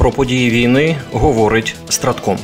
Про події війни говорить Стратком.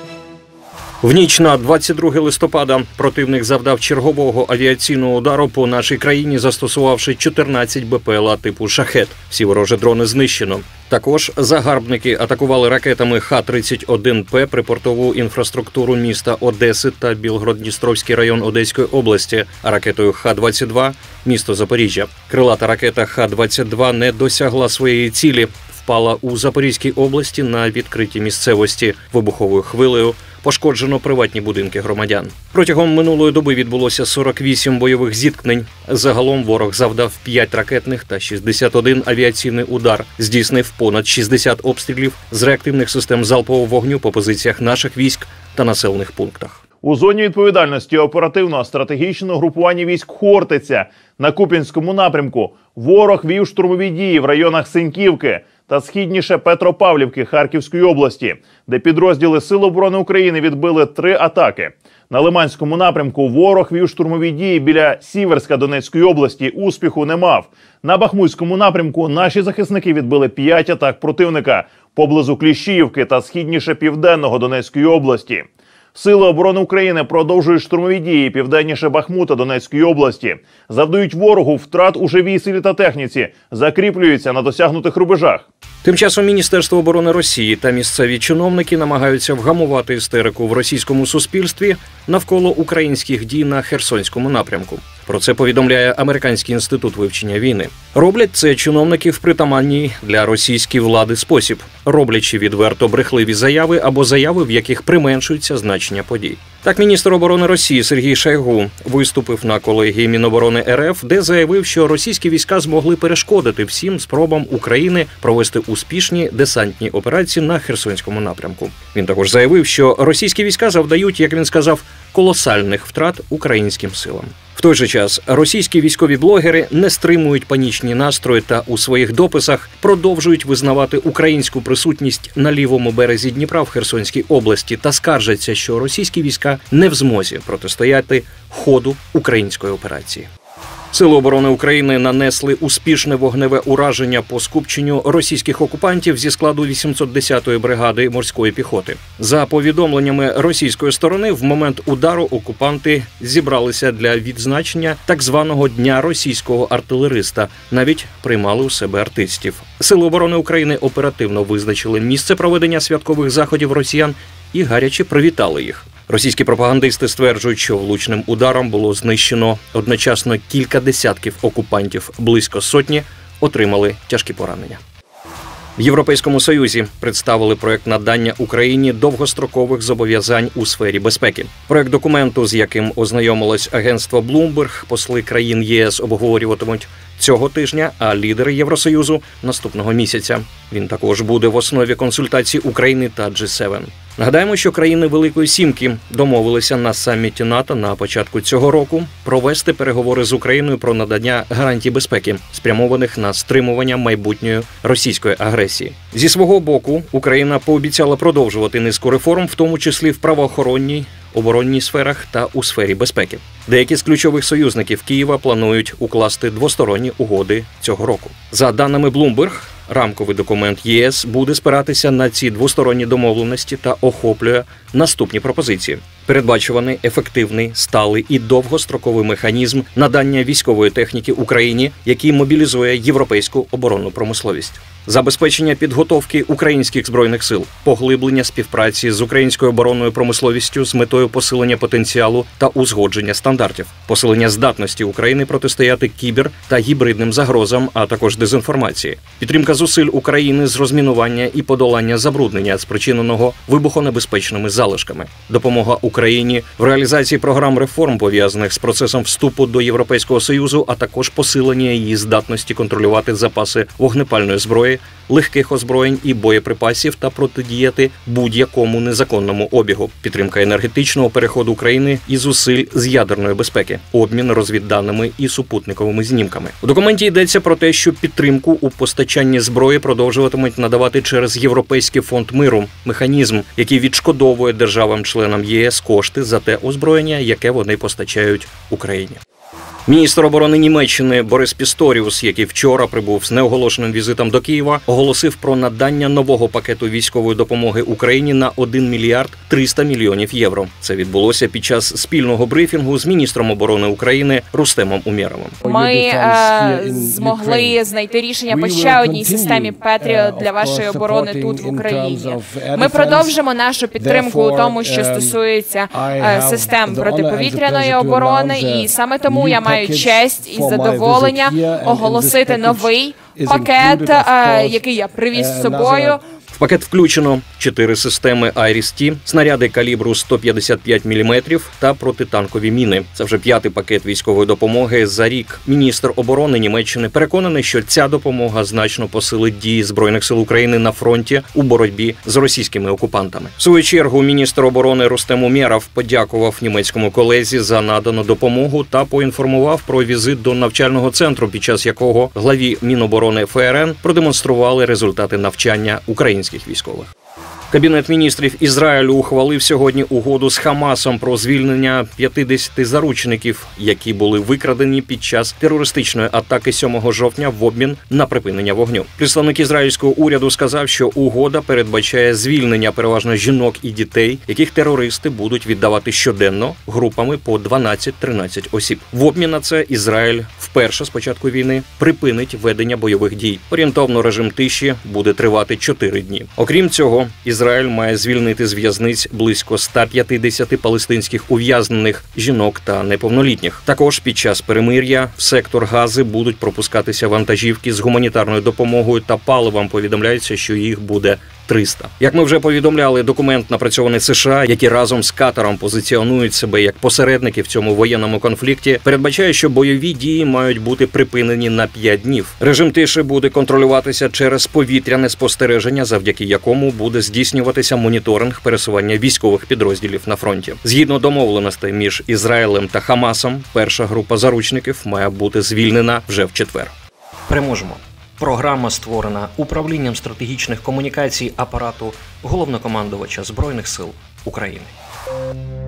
В ніч на 22 листопада противник завдав чергового авіаційного удару по нашій країні, застосувавши 14 БПЛА типу «Шахед». Всі ворожі дрони знищено. Також загарбники атакували ракетами Х-31П припортову інфраструктуру міста Одеси та Білгород-Дністровський район Одеської області, а ракетою Х-22 – місто Запоріжжя. Крилата ракета Х-22 не досягла своєї цілі. Впала у Запорізькій області на відкритій місцевості. Вибуховою хвилею пошкоджено приватні будинки громадян. Протягом минулої доби відбулося 48 бойових зіткнень. Загалом ворог завдав 5 ракетних та 61 авіаційний удар. Здійснив понад 60 обстрілів з реактивних систем залпового вогню по позиціях наших військ та населених пунктах. У зоні відповідальності оперативно-стратегічного групування військ «Хортиця» на Куп'янському напрямку ворог вів штурмові дії в районах Синьківки та східніше Петропавлівки Харківської області, де підрозділи Сил оборони України відбили 3 атаки. На Лиманському напрямку ворог вів штурмові дії біля Сіверська Донецької області, успіху не мав. На Бахмутському напрямку наші захисники відбили 5 атак противника поблизу Кліщіївки та східніше Південного Донецької області. Сили оборони України продовжують штурмові дії південніше Бахмута Донецької області. Завдають ворогу втрат у живій силі та техніці, закріплюються на досягнутих рубежах. Тим часом Міністерство оборони Росії та місцеві чиновники намагаються вгамувати істерику в російському суспільстві навколо українських дій на Херсонському напрямку. Про це повідомляє Американський інститут вивчення війни. Роблять це чиновники в притаманній для російської влади спосіб, роблячи відверто брехливі заяви або заяви, в яких применшується значення подій. Так, міністр оборони Росії Сергій Шойгу виступив на колегії Міноборони РФ, де заявив, що російські війська змогли перешкодити всім спробам України провести успішні десантні операції на Херсонському напрямку. Він також заявив, що російські війська завдають, як він сказав, колосальних втрат українським силам. В той же час російські військові блогери не стримують панічні настрої та у своїх дописах продовжують визнавати українську присутність на лівому березі Дніпра в Херсонській області та скаржаться, що російські війська не в змозі протистояти ходу української операції. Сили оборони України нанесли успішне вогневе ураження по скупченню російських окупантів зі складу 810-ї бригади морської піхоти. За повідомленнями російської сторони, в момент удару окупанти зібралися для відзначення так званого Дня російського артилериста. Навіть приймали у себе артистів. Сили оборони України оперативно визначили місце проведення святкових заходів росіян і гаряче привітали їх. Російські пропагандисти стверджують, що влучним ударом було знищено одночасно кілька десятків окупантів, близько сотні отримали тяжкі поранення. В Європейському Союзі представили проект надання Україні довгострокових зобов'язань у сфері безпеки. Проект документу, з яким ознайомилось агентство Bloomberg, посли країн ЄС обговорюватимуть цього тижня, а лідери Євросоюзу – наступного місяця. Він також буде в основі консультацій України та G7. Нагадаємо, що країни Великої Сімки домовилися на саміті НАТО на початку цього року провести переговори з Україною про надання гарантій безпеки, спрямованих на стримування майбутньої російської агресії. Зі свого боку, Україна пообіцяла продовжувати низку реформ, в тому числі в правоохоронній, оборонній сферах та у сфері безпеки. Деякі з ключових союзників Києва планують укласти двосторонні угоди цього року. За даними Bloomberg, рамковий документ ЄС буде спиратися на ці двосторонні домовленості та охоплює наступні пропозиції. Передбачуваний ефективний, сталий і довгостроковий механізм надання військової техніки Україні, який мобілізує європейську оборонну промисловість. Забезпечення підготовки українських збройних сил, поглиблення співпраці з українською оборонною промисловістю з метою посилення потенціалу та узгодження стандартів, посилення здатності України протистояти кібер- та гібридним загрозам, а також дезінформації, підтримка зусиль України з розмінування і подолання забруднення, спричиненого вибухонебезпечними залишками, допомога Україні в реалізації програм реформ, пов'язаних з процесом вступу до Європейського Союзу, а також посилення її здатності контролювати запаси вогнепальної зброї, легких озброєнь і боєприпасів та протидіяти будь-якому незаконному обігу, підтримка енергетичного переходу України і зусиль з ядерної безпеки, обмін розвідданими і супутниковими знімками. У документі йдеться про те, що підтримку у постачанні зброї продовжуватимуть надавати через Європейський фонд миру, механізм, який відшкодовує державам-членам ЄС кошти за те озброєння, яке вони постачають Україні. Міністр оборони Німеччини Борис Пісторіус, який вчора прибув з неоголошеним візитом до Києва, оголосив про надання нового пакету військової допомоги Україні на 1 мільярд 300 мільйонів євро. Це відбулося під час спільного брифінгу з міністром оборони України Рустемом Умєровим. Ми змогли знайти рішення по ще одній системі Петріот для вашої оборони тут, в Україні. Ми продовжимо нашу підтримку у тому, що стосується систем протиповітряної оборони, і саме тому я маю честь і задоволення оголосити новий пакет, який я привіз з собою. В пакет включено 4 системи «Айріс-Т», снаряди калібру 155 мм та протитанкові міни. Це вже 5-й пакет військової допомоги за рік. Міністр оборони Німеччини переконаний, що ця допомога значно посилить дії Збройних сил України на фронті у боротьбі з російськими окупантами. В свою чергу міністр оборони Рустем Умєров подякував німецькому колезі за надану допомогу та поінформував про візит до навчального центру, під час якого главі Міноборони ФРН продемонстрували результати навчання українських військових. Кабінет міністрів Ізраїлю ухвалив сьогодні угоду з Хамасом про звільнення 50 заручників, які були викрадені під час терористичної атаки 7 жовтня в обмін на припинення вогню. Представник ізраїльського уряду сказав, що угода передбачає звільнення переважно жінок і дітей, яких терористи будуть віддавати щоденно групами по 12-13 осіб. В обмін на це Ізраїль вперше з початку війни припинить ведення бойових дій. Орієнтовно режим тиші буде тривати 4 дні. Окрім цього, Ізраїль має звільнити з в'язниць близько 150 палестинських ув'язнених жінок та неповнолітніх. Також під час перемир'я в сектор Гази будуть пропускатися вантажівки з гуманітарною допомогою та паливом. Повідомляється, що їх буде 300. Як ми вже повідомляли, документ напрацьований США, які разом з Катаром позиціонують себе як посередники в цьому воєнному конфлікті, передбачає, що бойові дії мають бути припинені на 5 днів. Режим тиші буде контролюватися через повітряне спостереження, завдяки якому буде здійснюватися моніторинг пересування військових підрозділів на фронті. Згідно домовленостей між Ізраїлем та Хамасом, перша група заручників має бути звільнена вже в четвер. Переможемо. Програма створена управлінням стратегічних комунікацій апарату Головнокомандувача Збройних сил України.